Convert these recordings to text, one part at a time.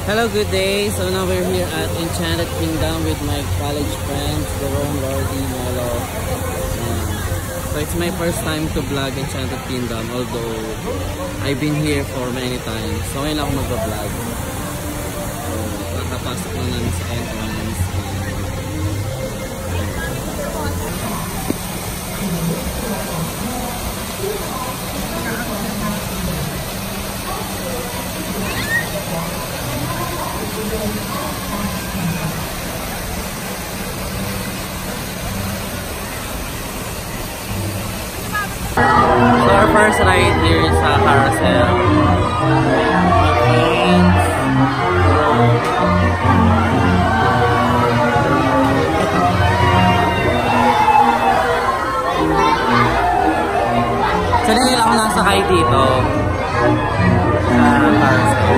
Hello, good day. So now we're here at Enchanted Kingdom with my college friends, Jerome, Lordy, Melo. So it's my first time to vlog Enchanted Kingdom, although I've been here for many times. So ngayon ako mag-vlog. So kakapasok lang namin sa entrance. So our first ride here is sa carousel. So dahil ako nasakay dito sa carousel.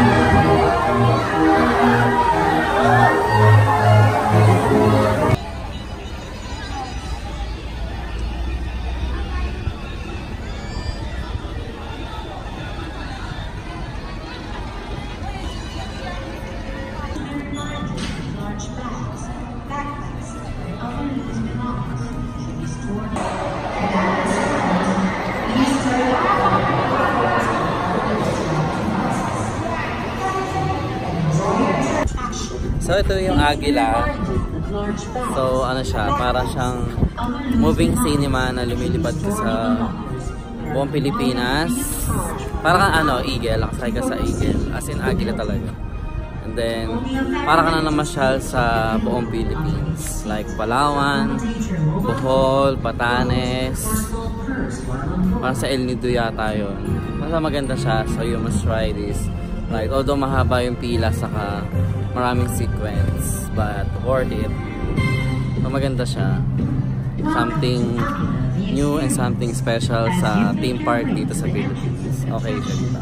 So ito yung Agila. So ano siya, para siyang moving cinema na lumilipad ka sa buong Pilipinas. Para kang ano, eagle, nakasakay ka sa eagle. As in Agila talaga. And then, para ka na namasyal sa buong Philippines. Like Palawan, Bohol, Batanes. Parang sa El Nido yata yun. Mas maganda siya, so you must try this. Like, although mahaba yung pila, saka maraming sequence, but worth it. So maganda siya. Something new and something special sa theme park dito sa Philippines. Okay siya dito.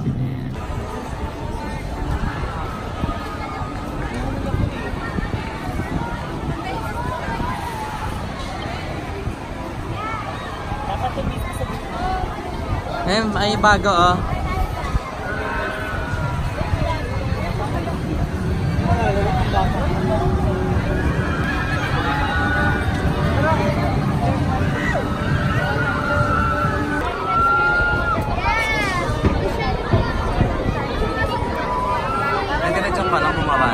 Ay bago oh. Nagdiretso pa lang bumaba.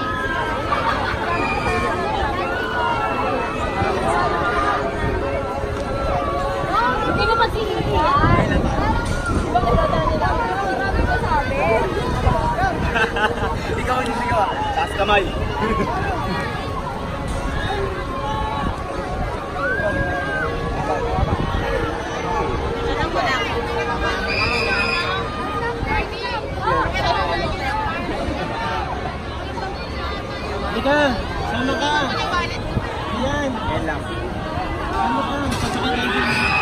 Hindi ko mag-iingat yan. Ikaw ang sisigaw. Taas kamay. Halika, sama ka. Ayan. Ayan lang. Sama ka, sasakay kayo.